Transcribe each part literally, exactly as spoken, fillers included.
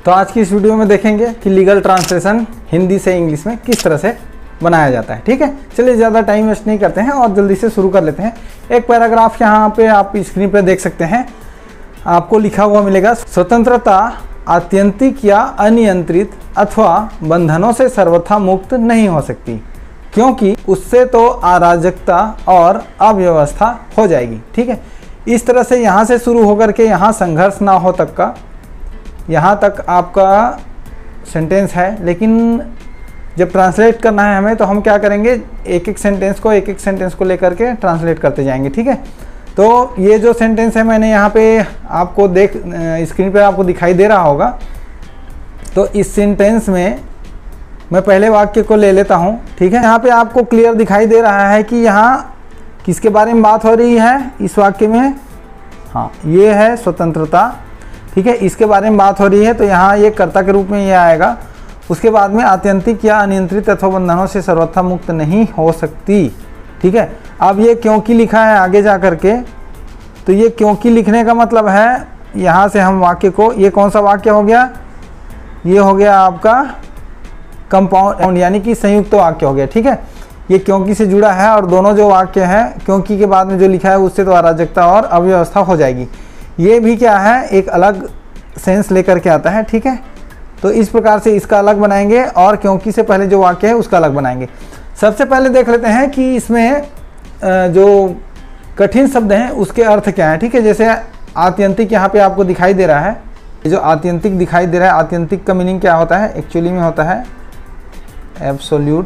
तो आज की इस वीडियो में देखेंगे कि लीगल ट्रांसलेशन हिंदी से इंग्लिश में किस तरह से बनाया जाता है। ठीक है, चलिए ज़्यादा टाइम वेस्ट नहीं करते हैं और जल्दी से शुरू कर लेते हैं। एक पैराग्राफ यहाँ पे आप स्क्रीन पे देख सकते हैं, आपको लिखा हुआ मिलेगा, स्वतंत्रता आत्यंतिक या अनियंत्रित अथवा बंधनों से सर्वथा मुक्त नहीं हो सकती, क्योंकि उससे तो अराजकता और अव्यवस्था हो जाएगी। ठीक है, इस तरह से यहाँ से शुरू होकर के यहाँ संघर्ष ना हो तक का, यहाँ तक आपका सेंटेंस है। लेकिन जब ट्रांसलेट करना है हमें, तो हम क्या करेंगे, एक एक सेंटेंस को एक एक सेंटेंस को लेकर के ट्रांसलेट करते जाएंगे। ठीक है, तो ये जो सेंटेंस है मैंने यहाँ पे आपको देख स्क्रीन पे आपको दिखाई दे रहा होगा। तो इस सेंटेंस में मैं पहले वाक्य को ले लेता हूँ। ठीक है, यहाँ पे आपको क्लियर दिखाई दे रहा है कि यहाँ किसके बारे में बात हो रही है इस वाक्य में। हाँ, ये है स्वतंत्रता। ठीक है, इसके बारे में बात हो रही है, तो यहाँ ये कर्ता के रूप में ये आएगा। उसके बाद में आत्यंतिक या अनियंत्रित अथवा बंधनों से सर्वथा मुक्त नहीं हो सकती। ठीक है, अब ये क्योंकि लिखा है आगे जा करके, तो ये क्योंकि लिखने का मतलब है, यहाँ से हम वाक्य को, ये कौन सा वाक्य हो गया, ये हो गया आपका कंपाउंड यानी कि संयुक्त वाक्य हो गया। ठीक है, ये क्योंकि से जुड़ा है और दोनों जो वाक्य हैं क्योंकि के बाद में जो लिखा है उससे तो अराजकता और अव्यवस्था हो जाएगी। ये भी क्या है, एक अलग सेंस लेकर के आता है। ठीक है, तो इस प्रकार से इसका अलग बनाएंगे और क्योंकि से पहले जो वाक्य है उसका अलग बनाएंगे। सबसे पहले देख लेते हैं कि इसमें जो कठिन शब्द हैं उसके अर्थ क्या है। ठीक है, जैसे आत्यंतिक यहाँ पे आपको दिखाई दे रहा है, ये जो आत्यंतिक दिखाई दे रहा है, आत्यंतिक का मीनिंग क्या होता है, एक्चुअली में होता है एब्सोल्यूट।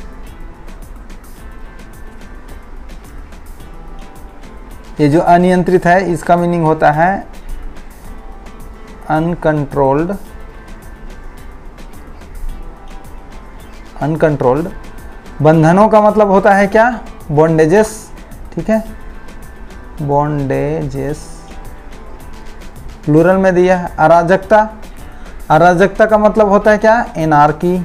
ये जो अनियंत्रित है इसका मीनिंग होता है अनकंट्रोल्ड। अनकंट्रोल्ड। बंधनों का मतलब होता है क्या, बॉन्डेजेस। ठीक है, बॉन्डेजेस प्लूरल में दिया है। अराजकता। अराजकता का मतलब होता है क्या, एनार्की।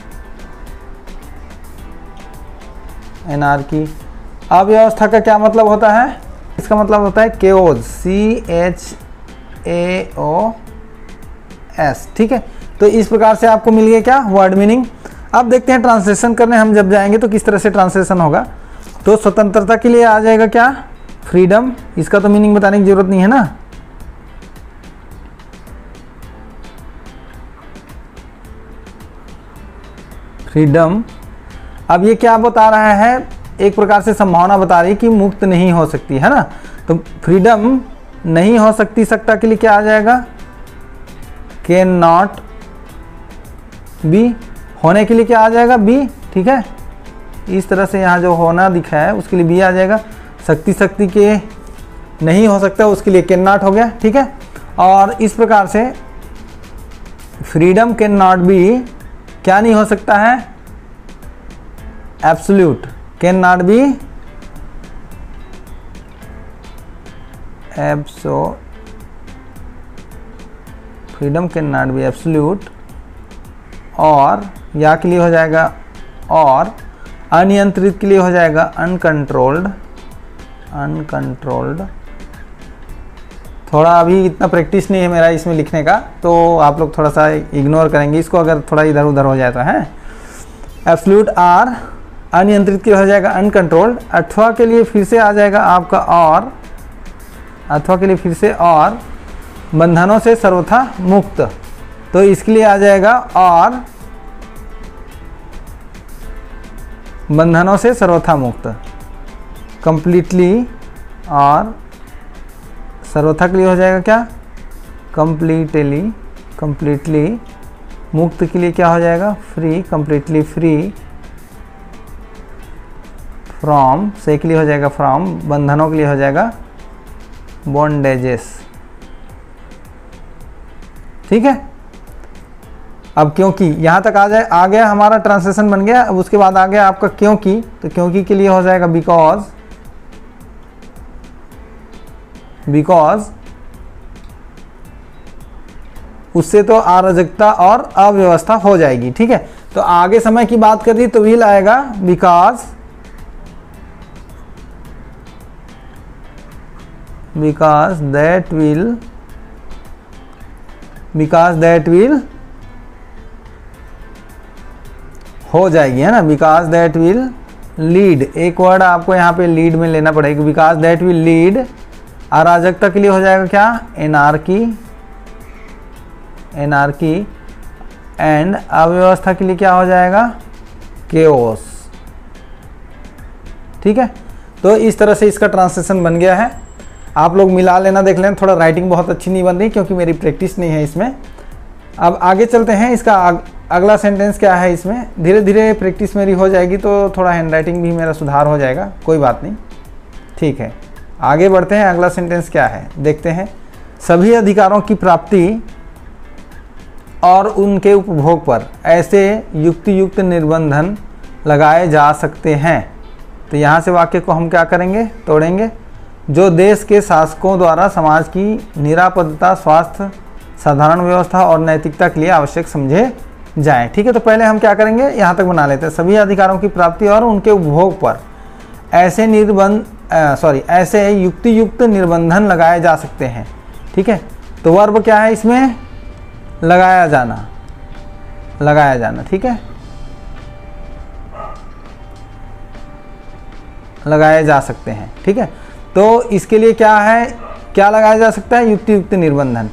एनार्की। अव्यवस्था का क्या मतलब होता है, इसका मतलब होता है chaos, C H A O S. ठीक है, तो इस प्रकार से आपको मिल गया क्या, वर्ड मीनिंग। अब देखते हैं ट्रांसलेशन करने हम जब जाएंगे तो किस तरह से ट्रांसलेशन होगा। तो स्वतंत्रता के लिए आ जाएगा क्या, फ्रीडम। इसका तो मीनिंग बताने की जरूरत नहीं है ना। फ्रीडम। अब ये क्या बता रहा है, एक प्रकार से संभावना बता रही है कि मुक्त नहीं हो सकती है ना। तो फ्रीडम नहीं हो सकती, सकता के लिए क्या आ जाएगा, कैन नॉट बी। होने के लिए क्या आ जाएगा, बी। ठीक है, इस तरह से यहाँ जो होना दिखा है उसके लिए बी आ जाएगा। शक्ति शक्ति के नहीं हो सकता उसके लिए कैन नॉट हो गया। ठीक है, और इस प्रकार से फ्रीडम कैन नॉट बी, क्या नहीं हो सकता है, absolute. Can not be abso freedom can not be absolute. और या के लिए हो जाएगा और, अनियंत्रित के लिए हो जाएगा अनकंट्रोल्ड। अनकंट्रोल्ड। थोड़ा अभी इतना प्रैक्टिस नहीं है मेरा इसमें लिखने का, तो आप लोग थोड़ा सा इग्नोर करेंगे इसको अगर थोड़ा इधर उधर हो जाए तो है। Absolute or. अनियंत्रित के लिए हो जाएगा अनकंट्रोल्ड। अथवा के लिए फिर से आ जाएगा आपका और, अथवा के लिए फिर से और, बंधनों से सर्वथा मुक्त। तो इसके लिए आ जाएगा और बंधनों से सर्वथा मुक्त, कंप्लीटली। और सर्वथा के लिए हो जाएगा क्या, कंप्लीटली। कंप्लीटली। मुक्त के लिए क्या हो जाएगा, फ्री। Completely free from. से के लिए हो जाएगा फ्रॉम। बंधनों के लिए हो जाएगा बॉन्डेजेस। ठीक है, अब क्योंकि यहाँ तक आ जाए, आ गया हमारा ट्रांसलेशन बन गया। अब उसके बाद आ गया आपका क्योंकि, तो क्योंकि के लिए हो जाएगा बिकॉज। बिकॉज उससे तो अराजकता और अव्यवस्था हो जाएगी। ठीक है, तो आगे समय की बात कर दी तो विल आएगा because. because that will because that will हो जाएगी, है ना, बिकॉज दैट विल लीड, एक वर्ड आपको यहाँ पे लीड में लेना पड़ेगा, बिकॉज दैट विल लीड, अराजकता के लिए हो जाएगा क्या, एनार्की, एनार्की, एंड अव्यवस्था के लिए क्या हो जाएगा, केओस। ठीक है, तो इस तरह से इसका ट्रांसलेशन बन गया है। आप लोग मिला लेना, देख लेना, थोड़ा राइटिंग बहुत अच्छी नहीं बन रही क्योंकि मेरी प्रैक्टिस नहीं है इसमें। अब आगे चलते हैं, इसका अग, अगला सेंटेंस क्या है, इसमें धीरे धीरे प्रैक्टिस मेरी हो जाएगी तो थोड़ा हैंडराइटिंग भी मेरा सुधार हो जाएगा, कोई बात नहीं। ठीक है, आगे बढ़ते हैं, अगला सेंटेंस क्या है देखते हैं। सभी अधिकारों की प्राप्ति और उनके उपभोग पर ऐसे युक्ति युक्त निर्बंधन लगाए जा सकते हैं। तो यहाँ से वाक्य को हम क्या करेंगे, तोड़ेंगे, जो देश के शासकों द्वारा समाज की निरापदता, स्वास्थ्य, साधारण व्यवस्था और नैतिकता के लिए आवश्यक समझे जाएं। ठीक है, तो पहले हम क्या करेंगे, यहाँ तक बना लेते हैं। सभी अधिकारों की प्राप्ति और उनके उपभोग पर ऐसे निर्बंध सॉरी ऐसे युक्ति युक्त निर्बंधन लगाए जा सकते हैं। ठीक है, तो वर्ब क्या है इसमें, लगाया जाना, लगाया जाना। ठीक है, लगाए जा सकते हैं। ठीक है, तो इसके लिए क्या है, क्या लगाया जा सकता है, युक्ति युक्त निर्बंधन।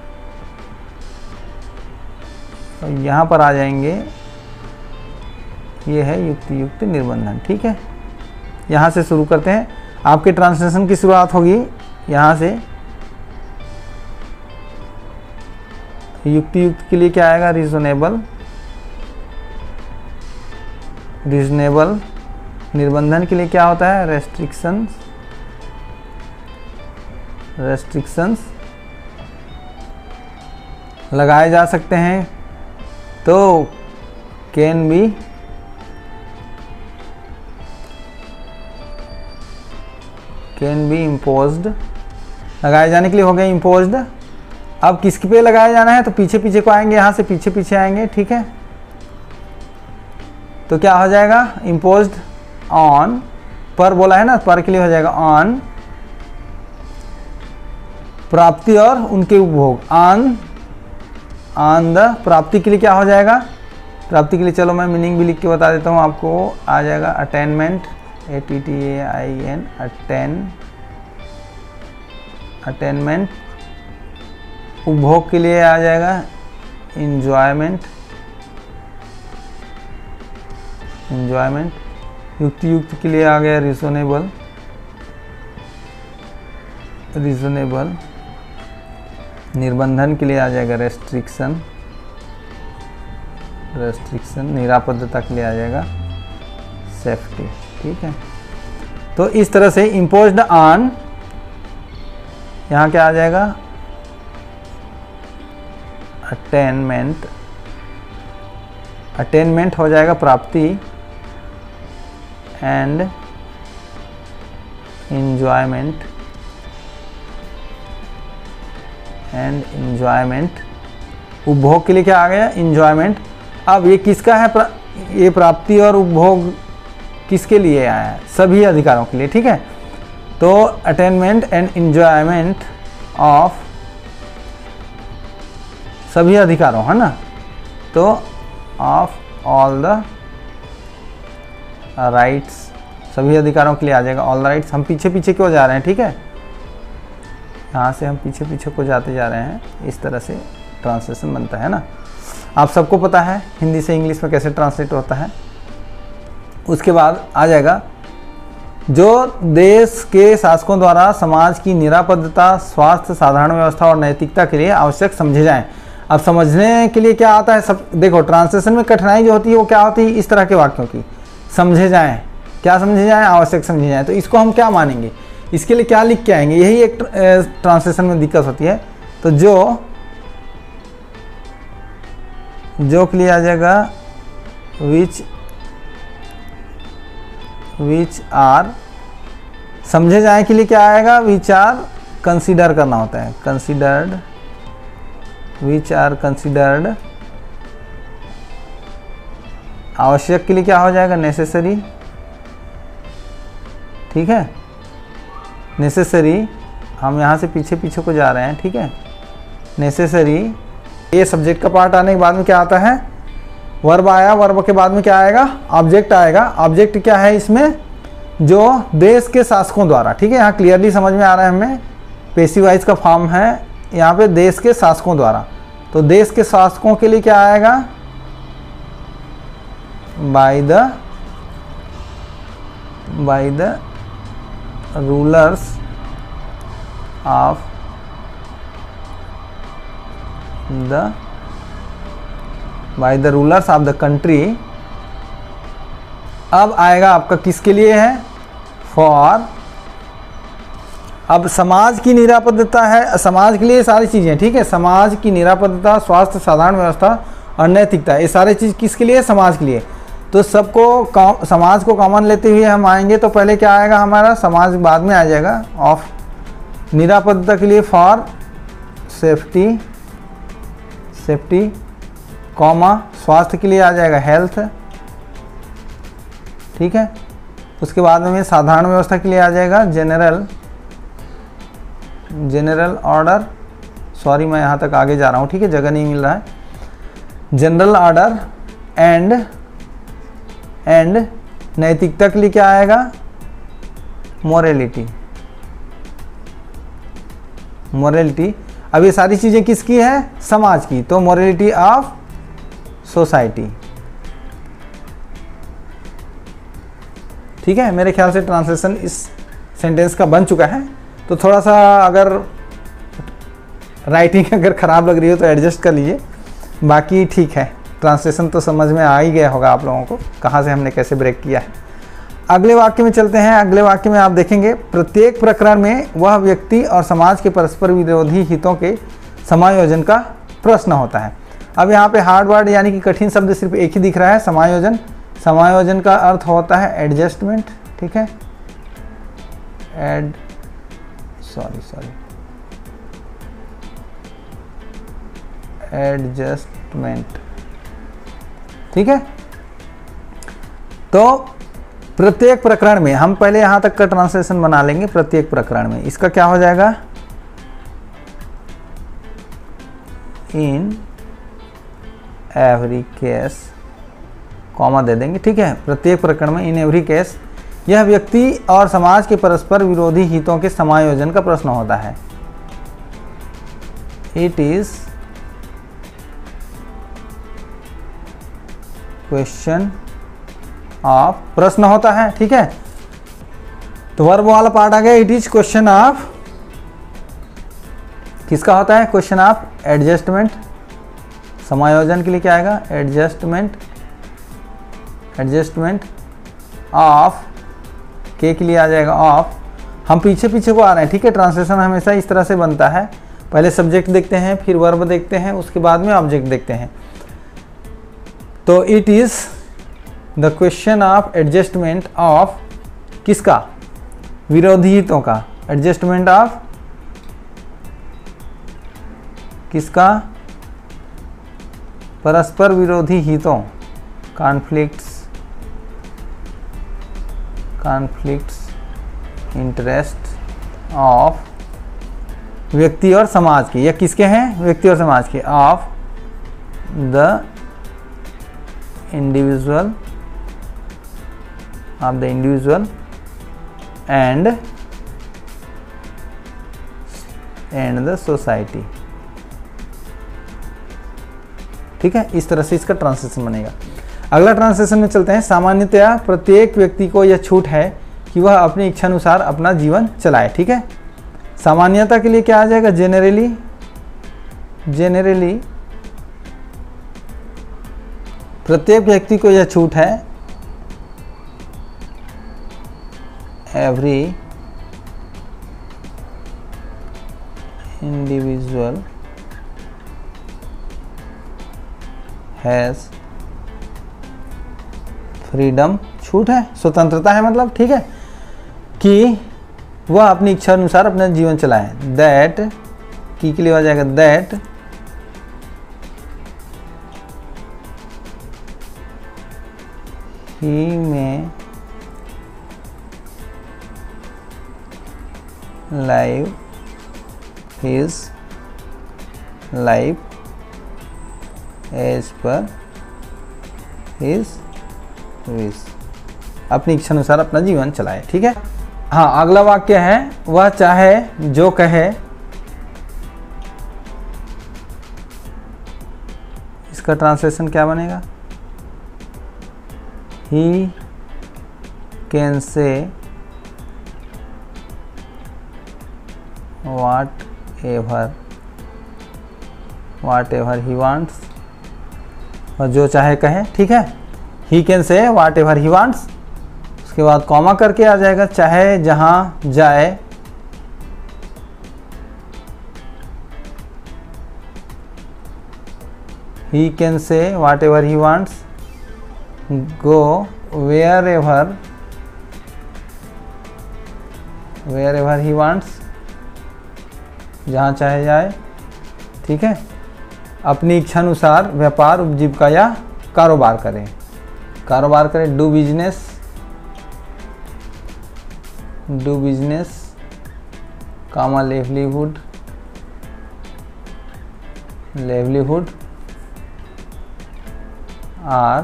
तो यहाँ पर आ जाएंगे, ये है युक्ति युक्त निर्बंधन। ठीक है, यहाँ से शुरू करते हैं, आपके ट्रांसलेशन की शुरुआत होगी यहाँ से। युक्ति युक्त के लिए क्या आएगा, रीजनेबल, रीजनेबल। निर्बंधन के लिए क्या होता है, रेस्ट्रिक्शंस, रेस्ट्रिक्शंस लगाए जा सकते हैं। तो can be, can be imposed, लगाए जाने के लिए हो गया इम्पोज्ड। अब किसके पे लगाया जाना है, तो पीछे पीछे को आएंगे, यहाँ से पीछे पीछे आएंगे। ठीक है, तो क्या हो जाएगा, इम्पोज्ड ऑन, पर बोला है ना, पर के लिए हो जाएगा ऑन प्राप्ति और उनके उपभोग, ऑन, ऑन द, प्राप्ति के लिए क्या हो जाएगा, प्राप्ति के लिए चलो मैं मीनिंग भी लिख के बता देता हूँ आपको, आ जाएगा attainment, A T T A I N, attain, attainment. उपभोग के लिए आ जाएगा इंजॉयमेंट, इंजॉयमेंट। युक्ति युक्त के लिए आ गया रीजनेबल, रीजनेबल। निर्बंधन के लिए आ जाएगा रेस्ट्रिक्शन, रेस्ट्रिक्शन। निरापदता के लिए आ जाएगा सेफ्टी। ठीक है, तो इस तरह से इम्पोज्ड ऑन, यहाँ क्या आ जाएगा, अटेनमेंट, अटेनमेंट हो जाएगा प्राप्ति, एंड इंजॉयमेंट, एंड इंजॉयमेंट। उपभोग के लिए क्या आ गया, इंजॉयमेंट। अब ये किसका है, प्रा, ये प्राप्ति और उपभोग किसके लिए आया है, सभी अधिकारों के लिए। ठीक है, तो अटेनमेंट एंड इंजॉयमेंट ऑफ सभी अधिकारों, है ना, तो ऑफ ऑल द राइट्स, सभी अधिकारों के लिए आ जाएगा ऑल द राइट्स। हम पीछे पीछे क्यों जा रहे हैं, ठीक है, यहाँ से हम पीछे पीछे को जाते जा रहे हैं, इस तरह से ट्रांसलेशन बनता है ना। आप सबको पता है हिंदी से इंग्लिश में कैसे ट्रांसलेट होता है। उसके बाद आ जाएगा, जो देश के शासकों द्वारा समाज की निरापदता, स्वास्थ्य, साधारण व्यवस्था और नैतिकता के लिए आवश्यक समझे जाएं। अब समझने के लिए क्या आता है, सब देखो ट्रांसलेशन में कठिनाई जो होती है वो क्या होती है, इस तरह के वाक्यों की, समझे जाएं, क्या समझे जाएं, आवश्यक समझे जाएं। तो इसको हम क्या मानेंगे, इसके लिए क्या लिख के आएंगे, यही एक ट्रांसलेशन में दिक्कत होती है। तो जो जो के लिए आ जाएगा विच विच आर, समझे जाए के लिए क्या आएगा, विच आर कंसीडर करना होता है, कंसीडर्ड, विच आर कंसीडर्ड। आवश्यक के लिए क्या हो जाएगा, नेसेसरी। ठीक है, नेसेसरी, हम यहाँ से पीछे पीछे को जा रहे हैं। ठीक है, नेसेसरी ये सब्जेक्ट का पार्ट आने के बाद में क्या आता है, वर्ब आया, वर्ब के बाद में क्या आएगा, ऑब्जेक्ट आएगा। ऑब्जेक्ट क्या है इसमें, जो देश के शासकों द्वारा, ठीक है, यहाँ क्लियरली समझ में आ रहा है हमें, पेसिव वॉइस का फॉर्म है यहाँ पे, देश के शासकों द्वारा। तो देश के शासकों के लिए क्या आएगा, by the by the rulers of the by the rulers of the country. अब आएगा आपका किसके लिए है, फॉर। अब समाज की निरापत्ता है, समाज के लिए सारी चीज़ें, ठीक है, समाज की निरापत्ता, स्वास्थ्य, साधारण व्यवस्था और नैतिकता, ये सारे चीज़ किसके लिए, समाज के लिए। तो सबको, समाज को कॉमन लेते हुए हम आएंगे तो पहले क्या आएगा हमारा, समाज बाद में आ जाएगा, ऑफ निरापत्ता के लिए फॉर सेफ्टी सेफ्टी कॉमा, स्वास्थ्य के लिए आ जाएगा हेल्थ, ठीक है। उसके बाद में साधारण व्यवस्था के लिए आ जाएगा जनरल जनरल ऑर्डर, सॉरी मैं यहाँ तक आगे जा रहा हूँ, ठीक है, जगह नहीं मिल रहा है, जनरल ऑर्डर एंड एंड नैतिकता के लिए क्या आएगा, मोरालिटी मोरालिटी। अब ये सारी चीज़ें किसकी है, समाज की, तो मोरालिटी ऑफ सोसाइटी, ठीक है। मेरे ख्याल से ट्रांसलेशन इस सेंटेंस का बन चुका है। तो थोड़ा सा अगर राइटिंग अगर ख़राब लग रही हो तो एडजस्ट कर लीजिए, बाकी ठीक है, ट्रांसलेशन तो समझ में आ ही गया होगा आप लोगों को कहाँ से हमने कैसे ब्रेक किया है। अगले वाक्य में चलते हैं। अगले वाक्य में आप देखेंगे, प्रत्येक प्रकरण में वह व्यक्ति और समाज के परस्पर विरोधी हितों के समायोजन का प्रश्न होता है। अब यहाँ पे हार्ड वर्ड यानी कि कठिन शब्द सिर्फ एक ही दिख रहा है, समायोजन। समायोजन का अर्थ होता है एडजस्टमेंट, ठीक है, एड सॉरी सॉरी एडजस्टमेंट, ठीक है। तो प्रत्येक प्रकरण में, हम पहले यहाँ तक का ट्रांसलेशन बना लेंगे। प्रत्येक प्रकरण में इसका क्या हो जाएगा, इन एवरी केस, कॉमा दे देंगे, ठीक है। प्रत्येक प्रकरण में, इन एवरी केस, यह व्यक्ति और समाज के परस्पर विरोधी हितों के समायोजन का प्रश्न होता है। इट इज क्वेश्चन ऑफ, प्रश्न होता है, ठीक है। तो वर्ब वाला पार्ट आ गया, इट इज क्वेश्चन ऑफ, किसका होता है, क्वेश्चन ऑफ एडजस्टमेंट। समायोजन के लिए क्या आएगा, एडजस्टमेंट एडजस्टमेंट ऑफ, के के लिए आ जाएगा ऑफ। हम पीछे पीछे को आ रहे हैं, ठीक है। ट्रांसलेशन हमेशा इस तरह से बनता है, पहले सब्जेक्ट देखते हैं, फिर वर्ब देखते हैं, उसके बाद में ऑब्जेक्ट देखते हैं। तो it is the question of adjustment of, किसका, विरोधी हितों का, एडजस्टमेंट ऑफ किसका, परस्पर विरोधी हितों, कॉन्फ्लिक्ट्स कॉन्फ्लिक्ट्स इंटरेस्ट ऑफ व्यक्ति और समाज की, या किसके हैं, व्यक्ति और समाज के, of the individual of the individual and and the society, ठीक है। इस तरह से इसका ट्रांसलेशन बनेगा। अगला ट्रांसलेशन में चलते हैं। सामान्यतया प्रत्येक व्यक्ति को यह छूट है कि वह अपनी इच्छा अनुसार अपना जीवन चलाए, ठीक है। सामान्यता के लिए क्या आ जाएगा, जेनरली जेनरली प्रत्येक व्यक्ति को यह छूट है, एवरी इंडिविजुअल हैज फ्रीडम, छूट है, स्वतंत्रता है मतलब, ठीक है, कि वह अपनी इच्छा अनुसार अपना जीवन चलाए। दैट की के लिए आ जाएगा, that he may live his life as per his wish, अपनी इच्छा अनुसार अपना जीवन चलाए। ठीक है। हाँ, अगला वाक्य है वह चाहे जो कहे, इसका ट्रांसलेशन क्या बनेगा? He can say whatever whatever he wants, और जो चाहे कहे। ठीक है। ही can say whatever he wants, उसके बाद कॉमा करके आ जाएगा चाहे जहां जाए, he can say whatever he wants, go wherever wherever he wants, जहाँ चाहे जाए। ठीक है। अपनी इच्छा अनुसार व्यापार, उपजीविका या कारोबार करें। कारोबार करें, do business, do business, comma livelihood, livelihood or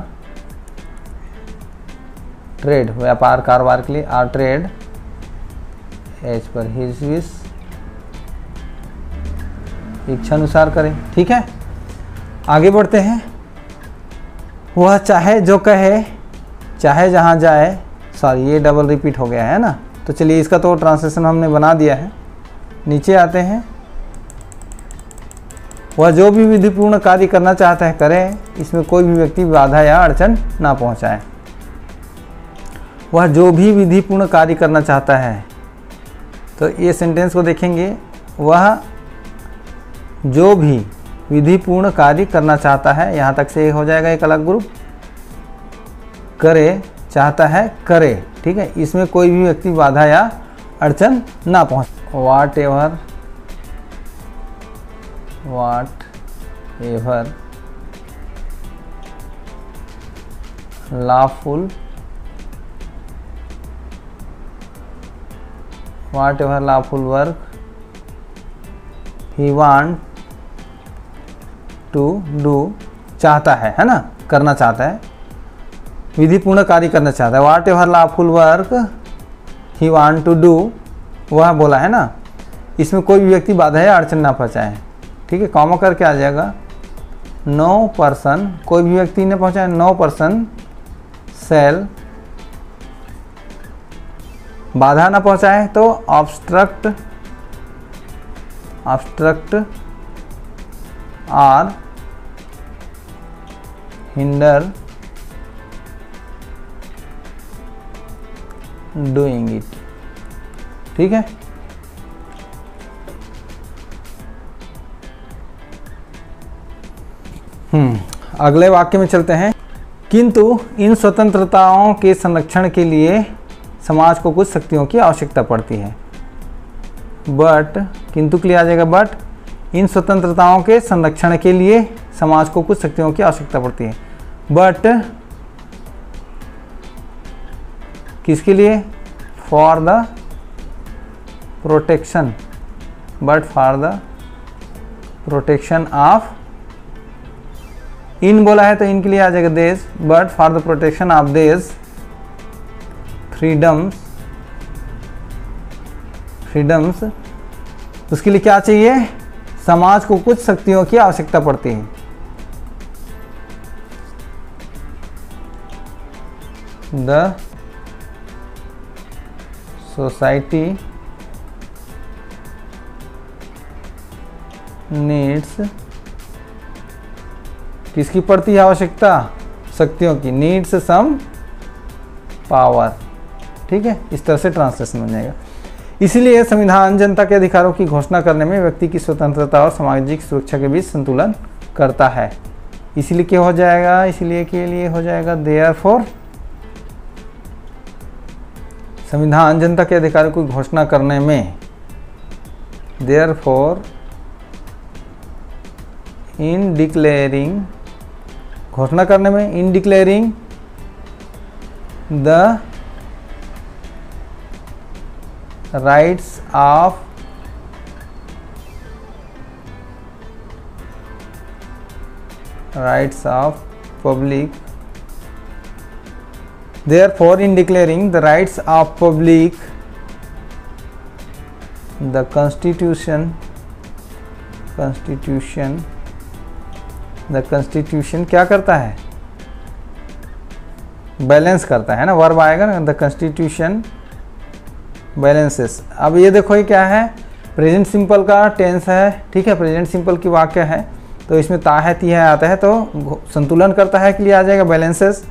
trade, व्यापार कारोबार के लिए or trade as per his wish, इच्छा अनुसार करें। ठीक है। आगे बढ़ते हैं। वह चाहे जो कहे, चाहे जहाँ जाए, सॉरी ये डबल रिपीट हो गया है ना, तो चलिए इसका तो ट्रांसलेशन हमने बना दिया है। नीचे आते हैं। वह जो भी विधिपूर्ण कार्य करना चाहता है करे, इसमें कोई भी व्यक्ति बाधा या अड़चन ना पहुंचाए। वह जो भी विधिपूर्ण कार्य करना चाहता है, तो ये सेंटेंस को देखेंगे, वह जो भी विधिपूर्ण कार्य करना चाहता है, यहाँ तक से हो जाएगा एक अलग ग्रुप, करे चाहता है करे। ठीक है। इसमें कोई भी व्यक्ति बाधा या अड़चन ना पहुँच, whatever whatever lawful whatever lawful work he want to do, चाहता है है ना, करना चाहता है, विधिपूर्ण कार्य करना चाहता है। Whatever lawful work he want to do, वह बोला है ना, इसमें कोई भी व्यक्ति बाधा या अड़चन ना पहुँचाए। ठीक है। कॉमा करके आ जाएगा नो पर्सन, कोई भी व्यक्ति ने पहुँचाए, नो पर्सन सेल, बाधा ना पहुँचाए तो obstruct obstruct or hinder doing it. ठीक है। हम्म अगले वाक्य में चलते हैं। किंतु इन स्वतंत्रताओं के संरक्षण के लिए समाज को कुछ शक्तियों की आवश्यकता पड़ती है। बट, किंतु के लिए आ जाएगा बट, इन स्वतंत्रताओं के संरक्षण के लिए समाज को कुछ शक्तियों की आवश्यकता पड़ती है। बट किसके लिए? For the protection, but for the protection of, इन बोला है तो इनके लिए आ जाएगा देश, but for the protection of देश फ्रीडम्स फ्रीडम्स उसके लिए क्या चाहिए? समाज को कुछ शक्तियों की आवश्यकता पड़ती है। द सोसाइटी नीड्स, किसकी पड़ती है आवश्यकता? शक्तियों की। Needs some power. ठीक है, इस तरह से ट्रांसलेशन बन जाएगा। इसीलिए संविधान जनता के अधिकारों की घोषणा करने में व्यक्ति की स्वतंत्रता और सामाजिक सुरक्षा के बीच संतुलन करता है। इसीलिए क्या हो जाएगा? इसीलिए के लिए हो जाएगा देयरफॉर, संविधान जनता के अधिकारों की घोषणा करने में, देयरफॉर इन डिक्लेयरिंग, घोषणा करने में, in declaring the rights of rights of public. Therefore, in declaring the rights of public, the constitution constitution the constitution क्या करता है, बैलेंस करता है ना, वर्ब आएगा ना, द constitution balances। अब ये देखो ये क्या है, प्रेजेंट सिंपल का टेंस है, ठीक है, प्रेजेंट सिंपल की वाक्य है, तो इसमें ता है ती है आता है, तो संतुलन करता है के लिए आ जाएगा बैलेंसेस।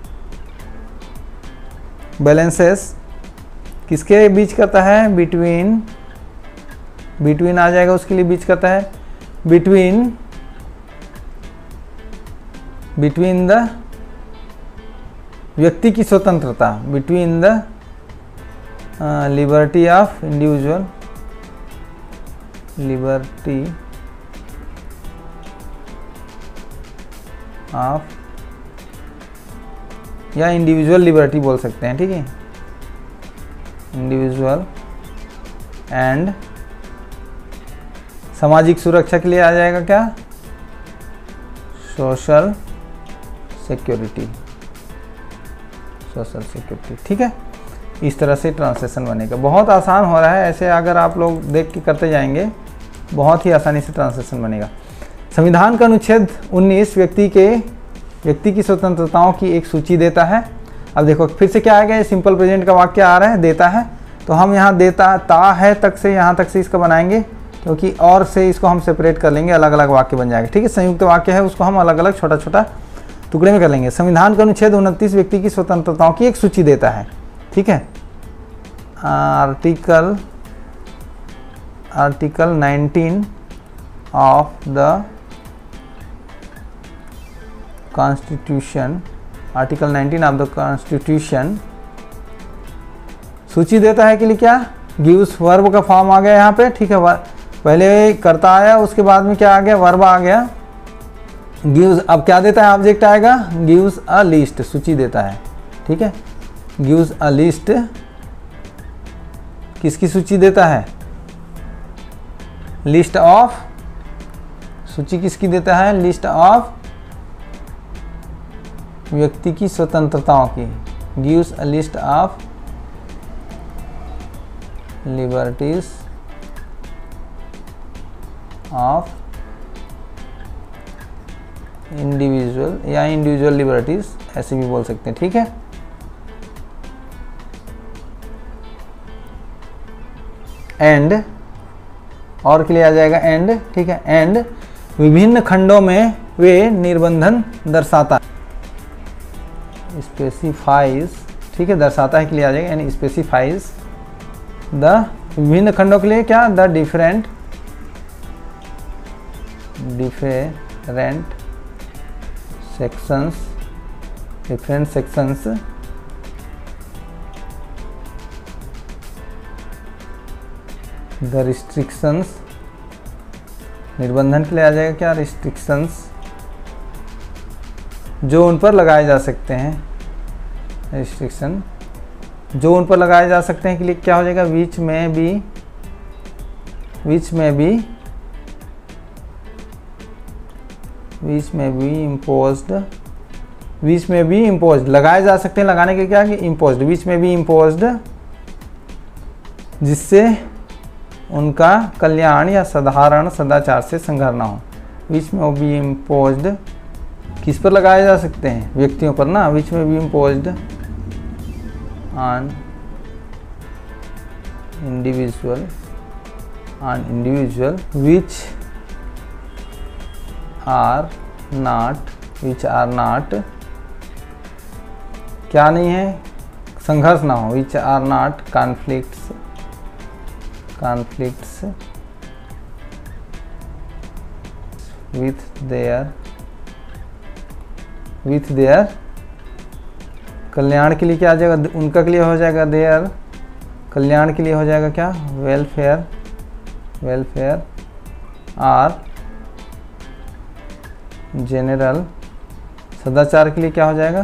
बैलेंसेस किसके बीच करता है, बिटवीन, बिटवीन आ जाएगा, उसके लिए बीच करता है, बिटवीन बिटवीन द व्यक्ति की स्वतंत्रता, between the liberty of individual, liberty of, या इंडिविजुअल लिबर्टी बोल सकते हैं, ठीक है, इंडिविजुअल एंड सामाजिक सुरक्षा के लिए आ जाएगा क्या, सोशल सिक्योरिटी, सोशल सिक्योरिटी, ठीक है। इस तरह से ट्रांसलेशन बनेगा, बहुत आसान हो रहा है, ऐसे अगर आप लोग देख के करते जाएंगे बहुत ही आसानी से ट्रांसलेशन बनेगा। संविधान का अनुच्छेद उन्नीस व्यक्ति के व्यक्ति की स्वतंत्रताओं की एक सूची देता है। अब देखो फिर से क्या आएगा, ये सिंपल प्रेजेंट का वाक्य आ रहा है, देता है, तो हम यहाँ देता ता है तक से यहाँ तक से इसका बनाएंगे, क्योंकि और से इसको हम सेपरेट कर लेंगे, अलग अलग वाक्य बन जाएगा, ठीक है। संयुक्त वाक्य है, उसको हम अलग अलग छोटा छोटा टुकड़े में कर लेंगे। संविधान का अनुच्छेद उनतीस व्यक्ति की स्वतंत्रताओं की एक सूची देता है, ठीक है। Article article nineteen of the constitution, article nineteen of the constitution सूची देता है के लिए क्या, गिव्स, वर्ब का फॉर्म आ गया यहाँ पे, ठीक है, पहले कर्ता आया, उसके बाद में क्या आ गया, वर्ब आ गया, गिव्स, अब क्या देता है, ऑब्जेक्ट आएगा, गिव्स अ लिस्ट, सूची देता है, ठीक है, गिव्स अ लिस्ट, किसकी सूची देता है, लिस्ट ऑफ, सूची किसकी देता है, लिस्ट ऑफ व्यक्ति की स्वतंत्रताओं की, gives a list of liberties of individual, या इंडिविजुअल लिबर्टीज ऐसे भी बोल सकते हैं, ठीक है। एंड, और के लिए आ जाएगा एंड, ठीक है, एंड विभिन्न खंडों में वे निर्बंधन दर्शाता, स्पेसिफाइज, ठीक है, दर्शाता है के लिए आ जाएगा, यानी स्पेसिफाइज द, विभिन्न खंडों के लिए क्या, the different different sections, different sections the restrictions, निर्बंधन के लिए आ जाएगा क्या, रिस्ट्रिक्शंस जो उन पर लगाए जा सकते हैं, रिस्ट्रिक्शन जो उन पर लगाए जा सकते हैं के लिए क्या हो जाएगा, विच may B, which may B which may be imposed, which may be imposed, लगाए जा सकते हैं, लगाने के क्या कि imposed, which may be imposed, जिससे उनका कल्याण या साधारण सदाचार से संघर्ष ना हो, विच में बी इम्पोज्ड, किस पर लगाए जा सकते हैं, व्यक्तियों पर ना, which may be imposed on individual, on individual which are not, which are not, क्या नहीं है, संघर्ष ना हो, which are not conflicts, conflicts with their, with their, कल्याण के लिए क्या आ जाएगा, उनका के लिए हो जाएगा देयर, कल्याण के लिए हो जाएगा क्या, वेलफेयर, वेलफेयर आर जनरल, सदाचार के लिए क्या हो जाएगा,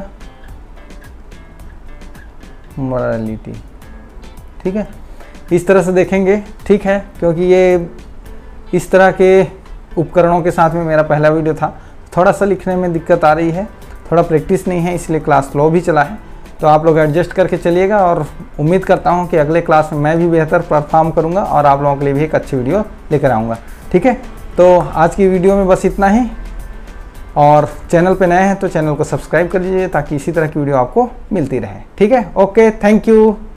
मोरालिटी, ठीक है। इस तरह से देखेंगे, ठीक है, क्योंकि ये इस तरह के उपकरणों के साथ में मेरा पहला वीडियो था, थोड़ा सा लिखने में दिक्कत आ रही है, थोड़ा प्रैक्टिस नहीं है, इसलिए क्लास स्लो भी चला है। तो आप लोग एडजस्ट करके चलिएगा और उम्मीद करता हूँ कि अगले क्लास में मैं भी बेहतर परफॉर्म करूँगा और आप लोगों के लिए भी एक अच्छी वीडियो लेकर आऊँगा। ठीक है, तो आज की वीडियो में बस इतना ही, और चैनल पे नए हैं तो चैनल को सब्सक्राइब कर लीजिए ताकि इसी तरह की वीडियो आपको मिलती रहे। ठीक है, ओके, थैंक यू।